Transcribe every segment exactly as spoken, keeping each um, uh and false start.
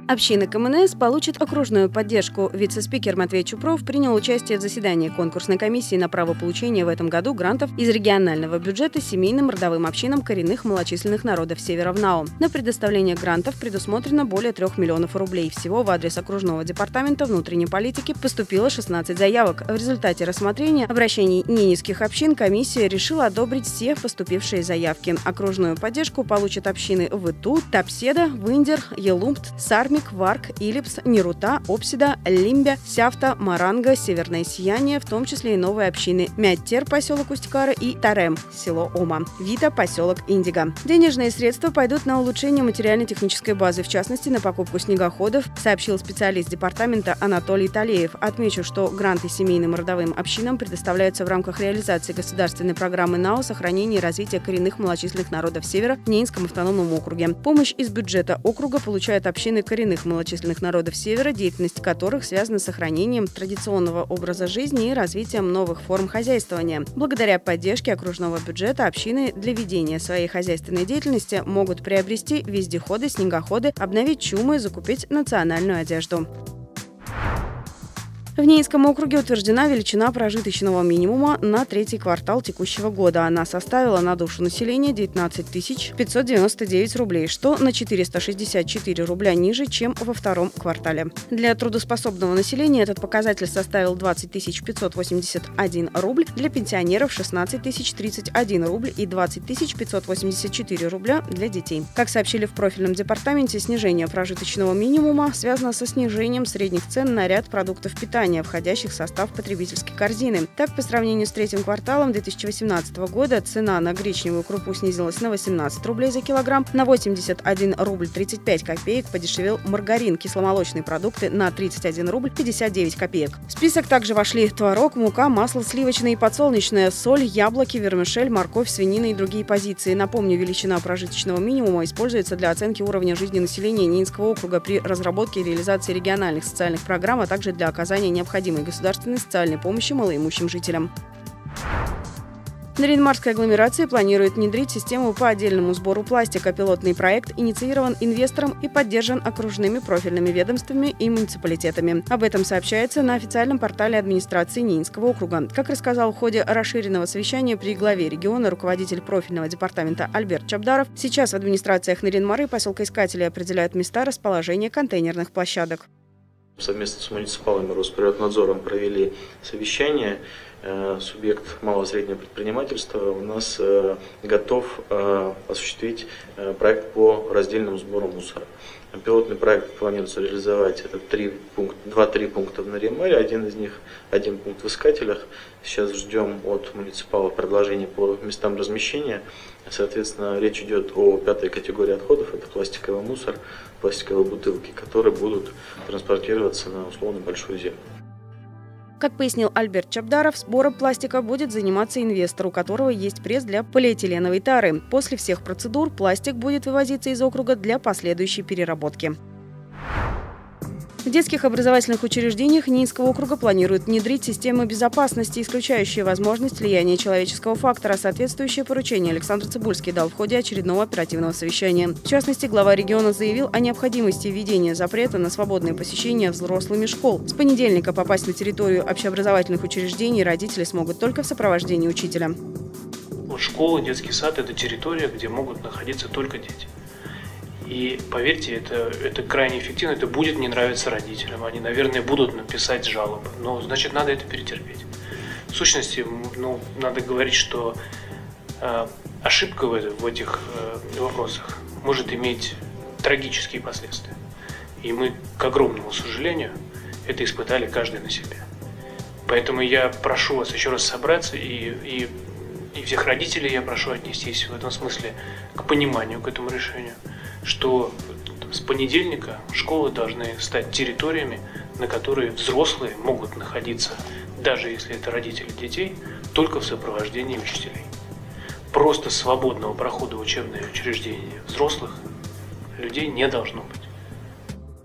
Общины ка эм эн эс получат окружную поддержку. Вице-спикер Матвей Чупров принял участие в заседании конкурсной комиссии на право получения в этом году грантов из регионального бюджета семейным родовым общинам коренных малочисленных народов Севера в НАО. На предоставление грантов предусмотрено более трех миллионов рублей. Всего в адрес окружного департамента внутренней политики поступило шестнадцать заявок. В результате рассмотрения обращений ненецких общин комиссия решила одобрить все поступившие заявки. Окружную поддержку получат общины Выту, Тапседа, Виндер, Елумпт, Сармик, Варк, Илипс, Нерута, Опсида, Лимбя, Сяфта, Маранга, Северное Сияние, в том числе и новые общины Мяттер, поселок Усть-Кара, и Тарем, село Ома, Вита, поселок Индиго. Денежные средства пойдут на улучшение материально-технической базы, в частности, на покупку снегоходов, сообщил специалист департамента Анатолий Талеев. Отмечу, что гранты семейным родовым общинам предоставляются в рамках реализации государственной программы НАО «Сохранение и развитие коренных малочисленных народов Севера» в Ненецком автономном округе. Помощь из бюджета округа получают общины коренных малочисленных народов Севера, деятельность которых связана с сохранением традиционного образа жизни и развитием новых форм хозяйствования. Благодаря поддержке окружного бюджета общины для ведения своей хозяйственной деятельности могут приобрести вездеходы, снегоходы, обновить чумы, закупить национальную одежду. В Ненецком округе утверждена величина прожиточного минимума на третий квартал текущего года. Она составила на душу населения девятнадцать тысяч пятьсот девяносто девять рублей, что на четыреста шестьдесят четыре рубля ниже, чем во втором квартале. Для трудоспособного населения этот показатель составил двадцать тысяч пятьсот восемьдесят один рубль, для пенсионеров шестнадцать тысяч тридцать один рубль и двадцать тысяч пятьсот восемьдесят четыре рубля для детей. Как сообщили в профильном департаменте, снижение прожиточного минимума связано со снижением средних цен на ряд продуктов питания, входящих в состав потребительской корзины. Так, по сравнению с третьим кварталом две тысячи восемнадцатого года цена на гречневую крупу снизилась на восемнадцать рублей за килограмм, на восемьдесят один рубль тридцать пять копеек подешевел маргарин, кисломолочные продукты на тридцать один рубль пятьдесят девять копеек. В список также вошли творог, мука, масло сливочное и подсолнечное, соль, яблоки, вермишель, морковь, свинина и другие позиции. Напомню, величина прожиточного минимума используется для оценки уровня жизни населения Ненецкого округа при разработке и реализации региональных социальных программ, а также для оказания необходимой государственной социальной помощи малоимущим жителям. Нарьян-Марской агломерации планирует внедрить систему по отдельному сбору пластика. Пилотный проект инициирован инвестором и поддержан окружными профильными ведомствами и муниципалитетами. Об этом сообщается на официальном портале администрации Ненецкого округа. Как рассказал в ходе расширенного совещания при главе региона руководитель профильного департамента Альберт Чабдаров, сейчас в администрациях Нарьян-Мары и поселка Искателей определяют места расположения контейнерных площадок. Совместно с муниципалами Росприроднадзором провели совещание. Субъект малого и среднего предпринимательства у нас готов осуществить проект по раздельному сбору мусора. Пилотный проект планируется реализовать это два-три пункта в Нарьян-Маре, один из них один пункт в Искателях. Сейчас ждем от муниципалов предложений по местам размещения. Соответственно, речь идет о пятой категории отходов, это пластиковый мусор, пластиковые бутылки, которые будут транспортироваться на условно большую землю. Как пояснил Альберт Чабдаров, сбором пластика будет заниматься инвестор, у которого есть пресс для полиэтиленовой тары. После всех процедур пластик будет вывозиться из округа для последующей переработки. В детских образовательных учреждениях Ненецкого округа планируют внедрить систему безопасности, исключающие возможность влияния человеческого фактора. Соответствующее поручение Александр Цибульский дал в ходе очередного оперативного совещания. В частности, глава региона заявил о необходимости введения запрета на свободное посещение взрослыми школ. С понедельника попасть на территорию общеобразовательных учреждений родители смогут только в сопровождении учителя. Вот школа, детский сад – это территория, где могут находиться только дети. И поверьте, это, это крайне эффективно, это будет не нравиться родителям. Они, наверное, будут написать жалобы, но значит надо это перетерпеть. В сущности, ну, надо говорить, что э, ошибка в, в этих э, вопросах может иметь трагические последствия. И мы, к огромному сожалению, это испытали каждый на себе. Поэтому я прошу вас еще раз собраться, и, и, и всех родителей я прошу отнестись в этом смысле к пониманию, к этому решению, что с понедельника школы должны стать территориями, на которые взрослые могут находиться, даже если это родители детей, только в сопровождении учителей. Просто свободного прохода в учебные учреждения взрослых людей не должно быть.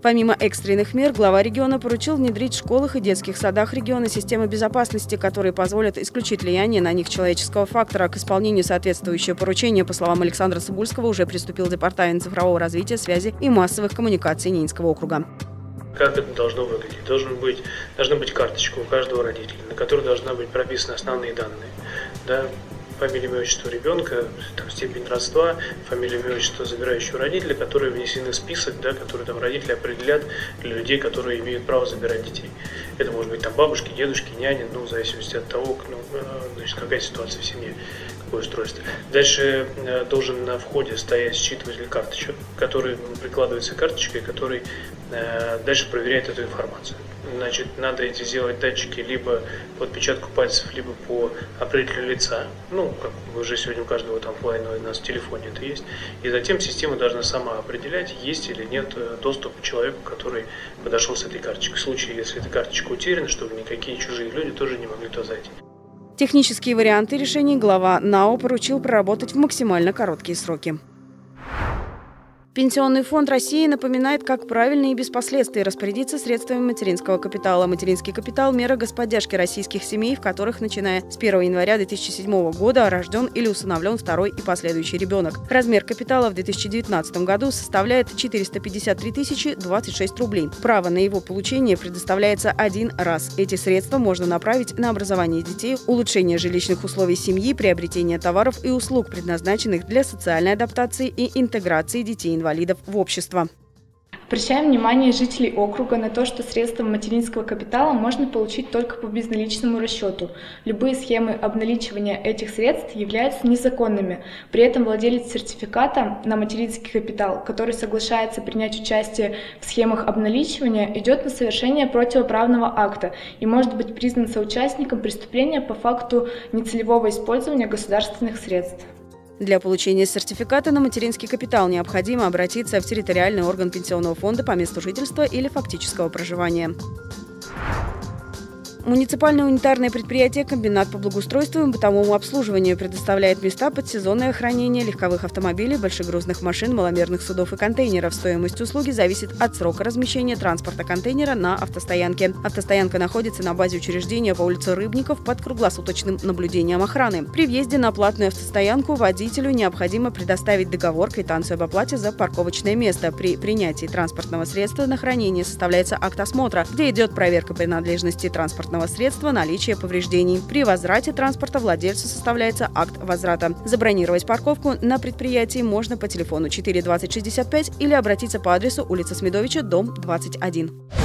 Помимо экстренных мер, глава региона поручил внедрить в школах и детских садах региона системы безопасности, которые позволят исключить влияние на них человеческого фактора. К исполнению соответствующего поручения, по словам Александра Собульского, уже приступил Департамент цифрового развития, связи и массовых коммуникаций Ненецкого округа. Как это должно выглядеть? Должен быть, должна быть карточка у каждого родителя, на которой должна быть прописаны основные данные. Да? Фамилия, имя, отчество ребенка, там, степень родства, фамилия, имя, отчество забирающего родителя, которые внесены в список, да, которые там родители определят для людей, которые имеют право забирать детей. Это может быть там бабушки, дедушки, няни, ну, в зависимости от того, ну, значит, какая ситуация в семье, какое устройство. Дальше э, должен на входе стоять считыватель карточек, который прикладывается карточкой, который э, дальше проверяет эту информацию. Значит, надо эти сделать датчики либо по отпечатку пальцев, либо по определителю лица. Ну, как уже сегодня у каждого там офлайнового у нас в телефоне это есть. И затем система должна сама определять, есть или нет доступ к человеку, который подошел с этой карточкой. В случае, если эта карточка утеряна, чтобы никакие чужие люди тоже не могли туда зайти. Технические варианты решений глава НАО поручил проработать в максимально короткие сроки. Пенсионный фонд России напоминает, как правильно и без последствий распорядиться средствами материнского капитала. Материнский капитал – мера господдержки российских семей, в которых, начиная с первого января две тысячи седьмого года, рожден или усыновлен второй и последующий ребенок. Размер капитала в две тысячи девятнадцатом году составляет четыреста пятьдесят три тысячи двадцать шесть рублей. Право на его получение предоставляется один раз. Эти средства можно направить на образование детей, улучшение жилищных условий семьи, приобретение товаров и услуг, предназначенных для социальной адаптации и интеграции детей-инвалидов в общество. Обращаем внимание жителей округа на то, что средства материнского капитала можно получить только по безналичному расчету. Любые схемы обналичивания этих средств являются незаконными. При этом владелец сертификата на материнский капитал, который соглашается принять участие в схемах обналичивания, идет на совершение противоправного акта и может быть признан соучастником преступления по факту нецелевого использования государственных средств. Для получения сертификата на материнский капитал необходимо обратиться в территориальный орган пенсионного фонда по месту жительства или фактического проживания. Муниципальное унитарное предприятие «Комбинат по благоустройству и бытовому обслуживанию» предоставляет места под сезонное хранение легковых автомобилей, большегрузных машин, маломерных судов и контейнеров. Стоимость услуги зависит от срока размещения транспорта контейнера на автостоянке. Автостоянка находится на базе учреждения по улице Рыбников под круглосуточным наблюдением охраны. При въезде на платную автостоянку водителю необходимо предоставить договор, квитанцию об оплате за парковочное место. При принятии транспортного средства на хранение составляется акт осмотра, где идет проверка принадлежности транспортного средства, наличие повреждений. При возврате транспорта владельцу составляется акт возврата. Забронировать парковку на предприятии можно по телефону четыре двадцать шестьдесят пять или обратиться по адресу улица Смедовича, дом двадцать один.